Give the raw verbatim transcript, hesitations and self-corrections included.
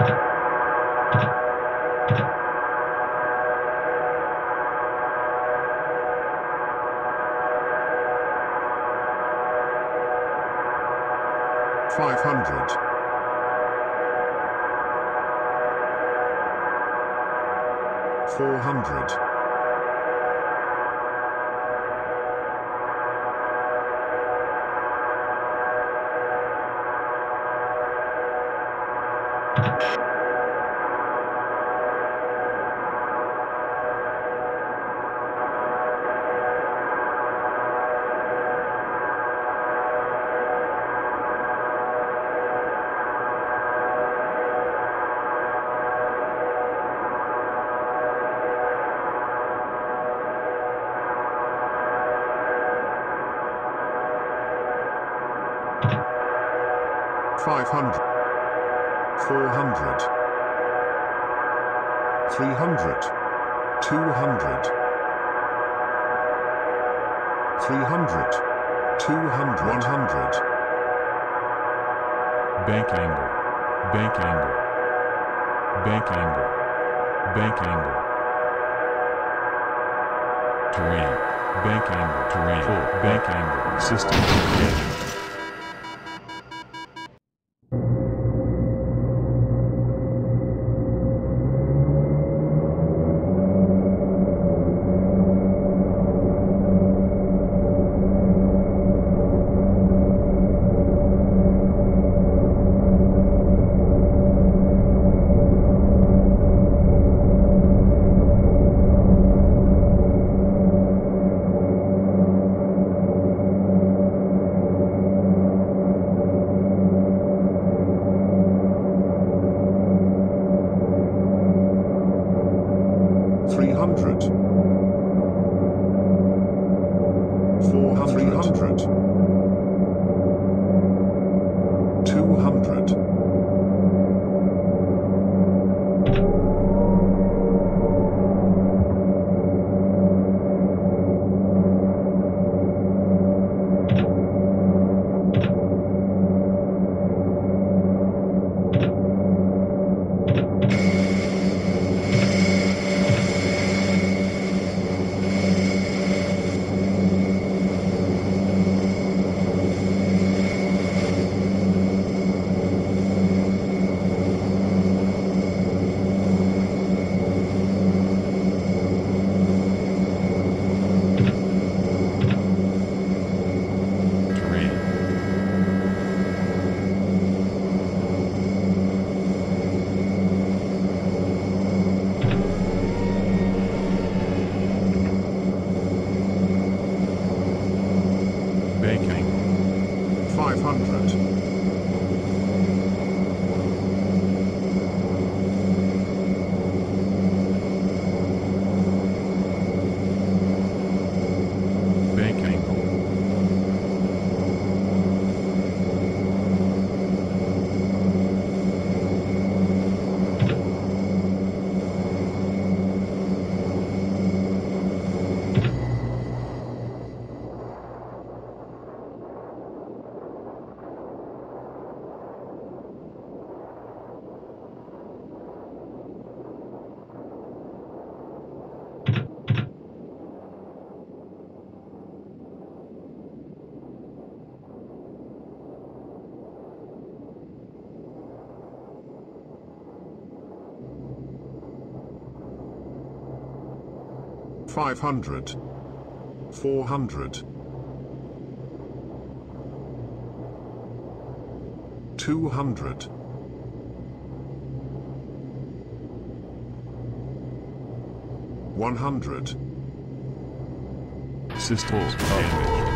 Five hundred. Four hundred. Five hundred. Four hundred. Three hundred. Two hundred. Three hundred. Two hundred. One hundred. Bank angle. Bank angle. Bank angle. Bank angle. Terrain. Bank angle. Terrain. Full. Bank angle. System. Engine. Three hundred. Four hundred. Three hundred. Two hundred. Five hundred. Bank angle. Five hundred. Four hundred. Two hundred. One hundred. Systems damaged.